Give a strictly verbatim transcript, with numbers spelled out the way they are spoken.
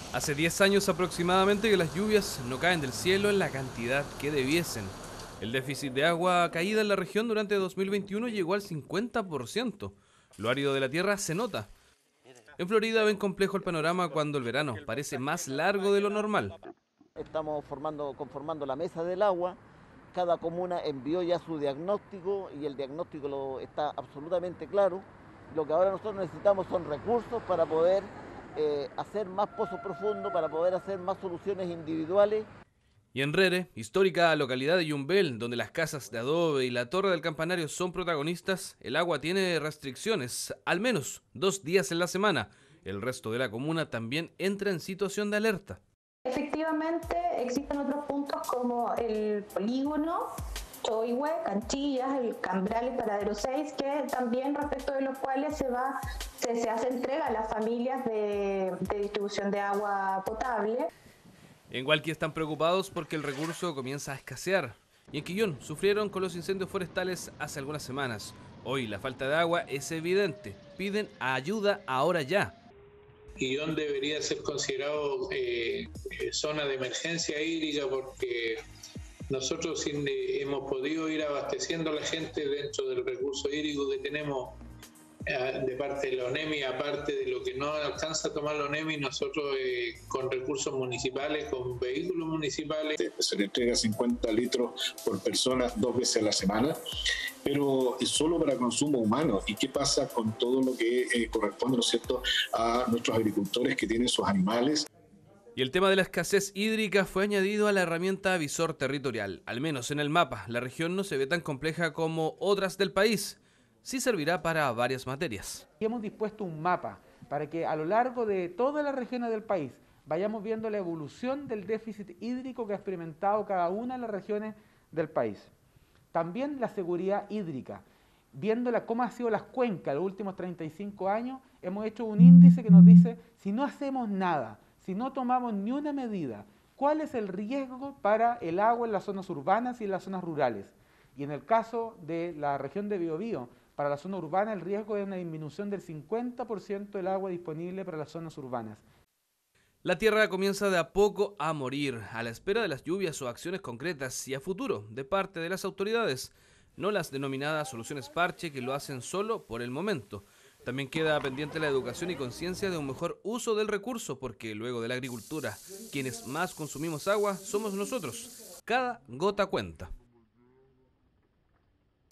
Hace diez años aproximadamente que las lluvias no caen del cielo en la cantidad que debiesen. El déficit de agua caída en la región durante dos mil veintiuno llegó al cincuenta por ciento. Lo árido de la tierra se nota. En Florida ven complejo el panorama cuando el verano parece más largo de lo normal. Estamos formando, conformando la mesa del agua. Cada comuna envió ya su diagnóstico y el diagnóstico lo, está absolutamente claro. Lo que ahora nosotros necesitamos son recursos para poder eh, hacer más pozos profundos, para poder hacer más soluciones individuales. Y en Rere, histórica localidad de Yumbel, donde las casas de adobe y la torre del campanario son protagonistas, el agua tiene restricciones, al menos dos días en la semana. El resto de la comuna también entra en situación de alerta. Efectivamente, existen otros puntos como el polígono, Choihue, Canchillas, el Cambral y Paradero seis, que también respecto de los cuales se va se, se hace entrega a las familias de, de distribución de agua potable. En Hualqui están preocupados porque el recurso comienza a escasear. Y en Quillón sufrieron con los incendios forestales hace algunas semanas. Hoy la falta de agua es evidente. Piden ayuda ahora ya. Quillón debería ser considerado eh, zona de emergencia hídrica porque nosotros hemos podido ir abasteciendo a la gente dentro del recurso hídrico que tenemos eh, de parte de la ONEMI, aparte de lo que no alcanza a tomar la ONEMI, nosotros eh, con recursos municipales, con vehículos municipales. Se le entrega cincuenta litros por persona dos veces a la semana, pero es solo para consumo humano. ¿Y qué pasa con todo lo que eh, corresponde, ¿no es cierto?, a nuestros agricultores que tienen sus animales? Y el tema de la escasez hídrica fue añadido a la herramienta visor territorial. Al menos en el mapa, la región no se ve tan compleja como otras del país. Sí servirá para varias materias. Hemos dispuesto un mapa para que a lo largo de todas las regiones del país vayamos viendo la evolución del déficit hídrico que ha experimentado cada una de las regiones del país. También la seguridad hídrica. Viéndola cómo han sido las cuencas los últimos treinta y cinco años, hemos hecho un índice que nos dice si no hacemos nada, si no tomamos ni una medida, ¿cuál es el riesgo para el agua en las zonas urbanas y en las zonas rurales? Y en el caso de la región de Biobío, para la zona urbana el riesgo es una disminución del cincuenta por ciento del agua disponible para las zonas urbanas. La tierra comienza de a poco a morir, a la espera de las lluvias o acciones concretas y a futuro de parte de las autoridades, no las denominadas soluciones parche que lo hacen solo por el momento. También queda pendiente la educación y conciencia de un mejor uso del recurso, porque luego de la agricultura, quienes más consumimos agua somos nosotros. Cada gota cuenta.